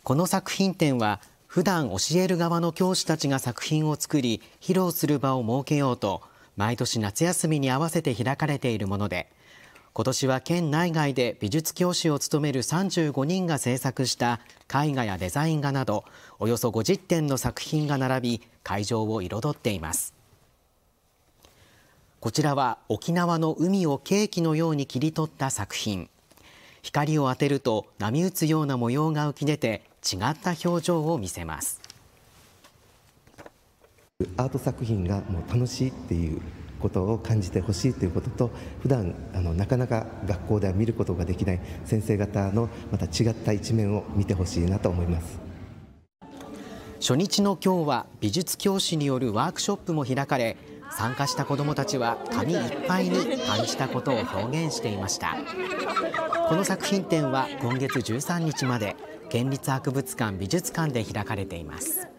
この作品展は普段教える側の教師たちが作品を作り披露する場を設けようと毎年夏休みに合わせて開かれているもので、今年は県内外で美術教師を務める35人が制作した絵画やデザイン画などおよそ50点の作品が並び会場を彩っています。こちらは沖縄の海をケーキのように切り取った作品。光を当てると波打つような模様が浮き出て違った表情を見せます。 アート作品がもう楽しいっていうことを感じてほしいということと、普段なかなか学校では見ることができない先生方のまた違った一面を見てほしいなと思います。 初日の今日は美術教師によるワークショップも開かれ、参加した子どもたちは紙いっぱいに感じたことを表現していました。この作品展は今月13日まで県立博物館美術館で開かれています。